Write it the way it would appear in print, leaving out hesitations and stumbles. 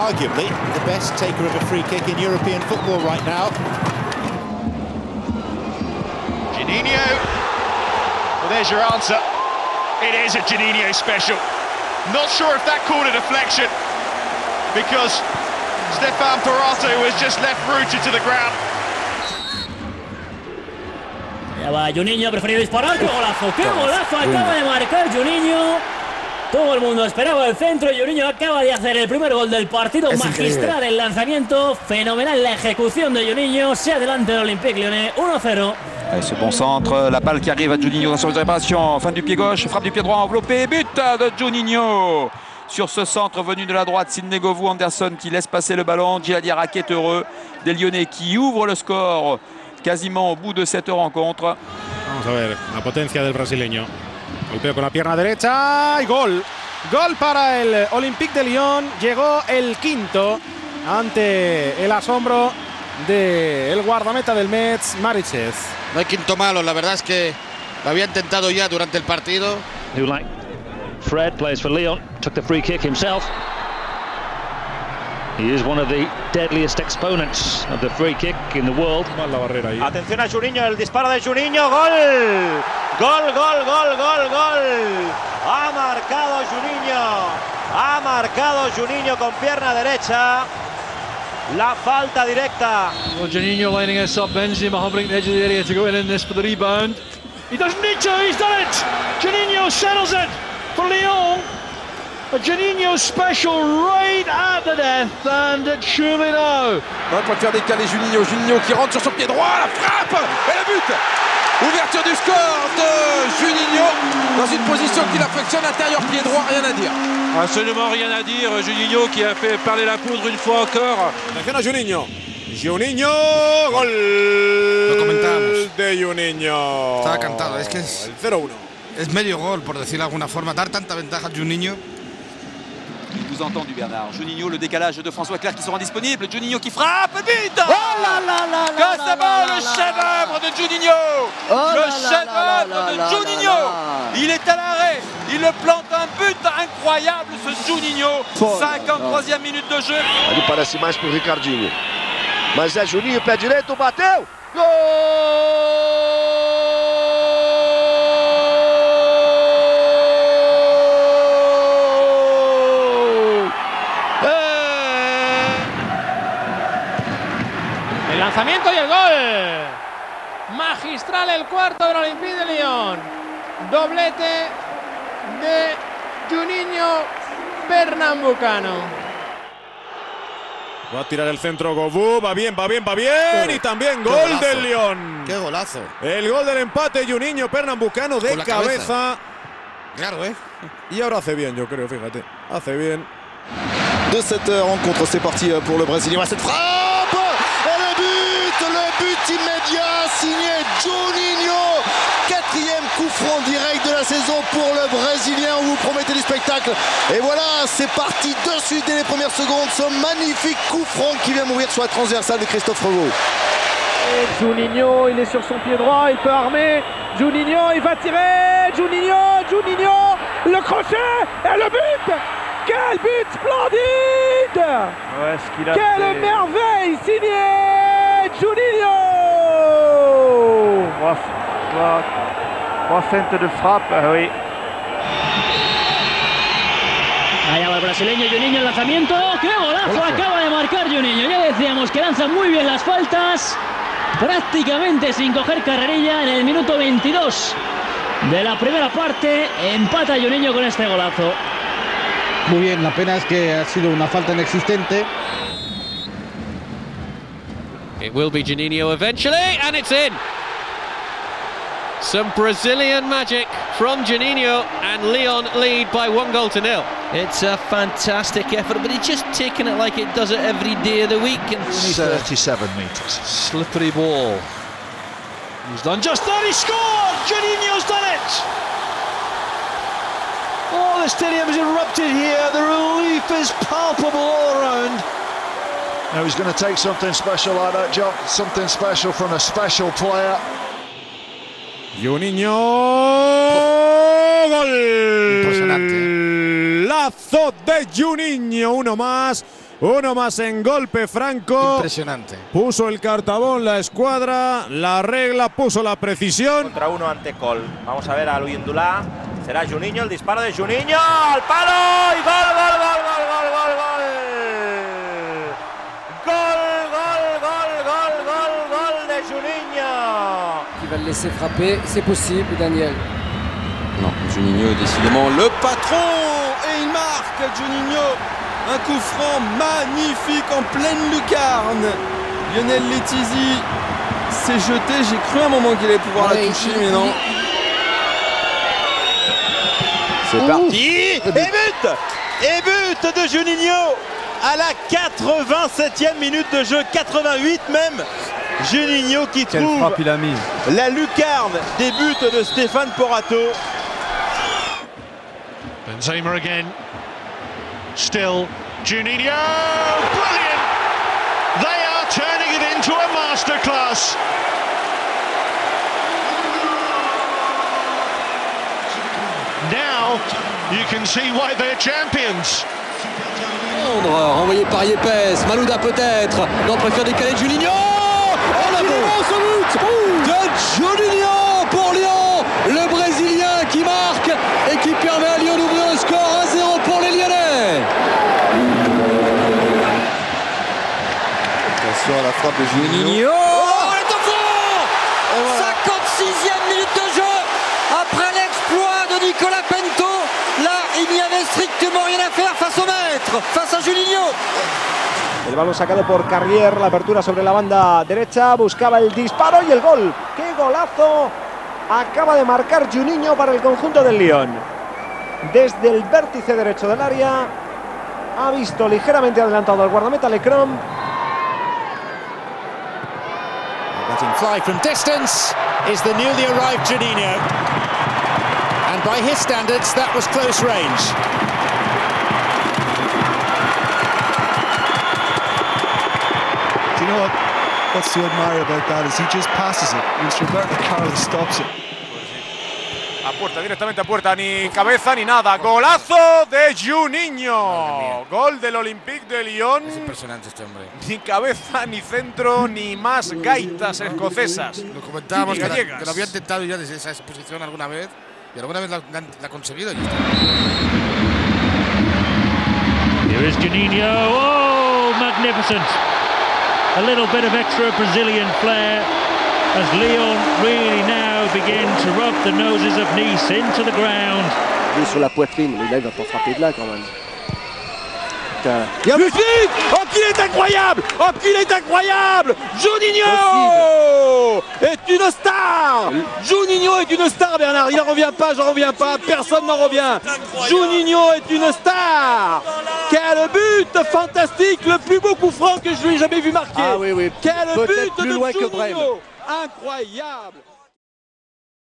arguably the best taker of a free kick in European football right now. Juninho. Well, there's your answer. It is a Juninho special. Not sure if that called a deflection, because Stefan Parato was just left rooted to the ground. Ya va Juninho, ha preferido disparar. ¡Qué golazo! ¡Qué golazo! Acaba de marcar Juninho. Todo el mundo esperaba el centro y Juninho acaba de hacer el primer gol del partido. Es magistral increíble. El lanzamiento, fenomenal la ejecución de Juninho. Se adelanta el Olympique Lyonnais 1-0. Ce bon centre, la balle qui arrive à Juninho dans sa réparation, fin du pied gauche, frappe du pied droit enveloppé, but de Juninho. Sur ce centre venu de la droite, Sidney Govou, Anderson qui laisse passer le ballon, Djilali Diarra est heureux, des Lyonnais qui ouvrent le score quasiment au bout de cette rencontre. Vamos a ver la potencia del brasileño. Golpeo con la pierna derecha y gol. Gol para el Olympique de Lyon. Llegó el quinto ante el asombro del guardameta del Metz, Mariches. No hay quinto malo, la verdad es que lo había intentado ya durante el partido. Fred plays for Lyon, took the free kick himself. He is one of the deadliest exponents of the free kick in the world. La barrera ahí. Atención a Juninho, el disparo de Juninho, gol. Gol, gol, gol, gol, gol. Ha marcado Juninho. Ha marcado Juninho con pierna derecha. La falta directa. Well, Juninho lining us up, Benzema hovering the edge of the area to go in this for the rebound. He doesn't need to, he's done it! Juninho settles it for Lyon. A Juninho special right at the death, and surely no. Pour faire décaler Juninho, Juninho qui rentre sur son pied droit, la frappe et le but. Ouverture du score de Juninho dans une position qu'il affectionne, intérieur pied droit, rien à dire. Absolument rien à dire, Juninho qui a fait parler la poudre une fois encore. Atención a Juninho. Juninho, gol. Lo comentábamos. De Juninho. Estaba cantado, es que es el 0-1. Es medio gol, por decirlo de alguna forma. Dar tanta ventaja a Juninho. Il vous entend du Bernard. Juninho, le décalage de François Clerc qui sera disponible. Juninho qui frappe, but. ¡Oh, la, la, la, que c'est beau, le chef-d'œuvre de Juninho. Le chef-d'œuvre de Juninho. Il est à l'arrêt. Il plante un but incroyable, ce Juninho. 53e minute de jeu. Ali parece mais pro Ricardinho. Mas é Juninho, pé direito, bateu. Gol! El lanzamiento y el gol. Magistral el cuarto del Olympique de Lyon. Doblete de Juninho Pernambucano. Va a tirar el centro Govou, va bien, va bien, va bien. Y también gol del Lyon. ¡Qué golazo! El gol del empate, Juninho Pernambucano de cabeza. Claro, Y ahora hace bien, yo creo, fíjate. Hace bien. De cette rencontre, c'est parti pour le Brésilien. Cette frappe et le but immédiat signé Juninho. 4e coup franc direct de la saison pour le Brésilien. On vous promettait du spectacle. Et voilà, c'est parti de suite dès les premières secondes. Ce magnifique coup franc qui vient mourir sur la transversale de Christophe Revaux. Juninho, il est sur son pied droit, il peut armer. Juninho, il va tirer. Juninho, le crochet et le but. Quel but splendide! Ouais, ce qu'il a Quelle merveille signé Juninho! Trois feintes de frappe, oui. Allá va el brasileño Juninho, el lanzamiento. ¡Qué golazo! Acaba de marcar Juninho. Ya decíamos que lanza muy bien las faltas. Prácticamente sin coger carrerilla en el minuto 22 de la primera parte. Empata Juninho con este golazo. Muy bien, la pena es que ha sido una falta inexistente. It will be Juninho eventually, and it's in. Some Brazilian magic from Juninho, and Lyon lead by 1-0. It's a fantastic effort, but he's just taking it like it does it every day of the week. And 37 metres. Slippery ball. He's done just that, he scored! Juninho's done it! Oh, the stadium is erupted here. The relief is palpable all around. Now he's going to take something special like that, Jock. Something special from a special player. Juninho. Gol. Impresionante. Lazo de Juninho. Uno más. Uno más en golpe franco. Impresionante. Puso el cartabón la escuadra, la regla, puso la precisión. Contra uno ante Col. Vamos a ver a Luyendulá. Será Juninho, el disparo de Juninho. ¡Al palo! ¡Y gol, gol, gol, gol, gol, gol, gol! ¡Gol, gol, gol, gol, gol, gol de Juninho! Qui va le laisser frapper, c'est possible, Daniel. Non, Juninho est décidément le patron et il marque Juninho. Un coup franc magnifique en pleine lucarne. Lionel Letizy s'est jeté, j'ai cru à un moment qu'il allait pouvoir la toucher, mais non. C'est parti. Et but! Et but de Juninho à la 87e minute de jeu, 88 même. Juninho qui trouve la lucarne des buts de Stéphane Porato. Benzema again. Still Juninho. Brilliant! They are turning it into a masterclass. Now you can see why they're champions. Renvoyé par Yepes, Malouda peut-être. Non, préfère décaler Juninho. Oh la but de Juninho pour Lyon. Le Brésilien qui marque et qui permet à Lyon d'ouvrir le score 1-0 pour les Lyonnais. Attention à la frappe de Juninho. Oh, elle est au fond. 56e minute de jeu. Après l'exploit de Nicolas Pinto, là, il n'y avait strictement rien à faire face au maître, face à Juninho. El balón sacado por Carrier, la apertura sobre la banda derecha, buscaba el disparo y el gol. ¡Qué golazo! Acaba de marcar Juninho para el conjunto del Lyon. Desde el vértice derecho del área, ha visto ligeramente adelantado al guardameta Lecrom. Letting fly from distance is the newly arrived Juninho. And by his standards, that was close range. You know what's to admire about that is he just passes it and Roberto Carlos stops it. A puerta, directamente a puerta, ni cabeza ni nada. Golazo de Juninho. Gol del Olympique de Lyon. Es impresionante este hombre. Ni cabeza, ni centro, ni más gaitas escocesas. Lo comentábamos que gallegas. lo había intentado ya desde esa posición alguna vez y alguna vez la ha conseguido. Here is Juninho. Oh, magnificent. A little bit of extra Brazilian flair as Lyon really now begin to rub the noses of Nice into the ground. Il est sur la poitrine, mais là il va pas frapper de là quand même. Buffy! Oh qu'il est incroyable! Oh qu'il est incroyable! Juninho est une star! Juninho est une star, Bernard. Il n'en revient pas, j'en reviens pas. Personne n'en revient. Juninho est une star! Quel but fantastique! Le plus beau coup franc que je lui ai jamais vu marquer. Ah oui, oui. Quel but plus de loin que Brême. Juninho! Incroyable!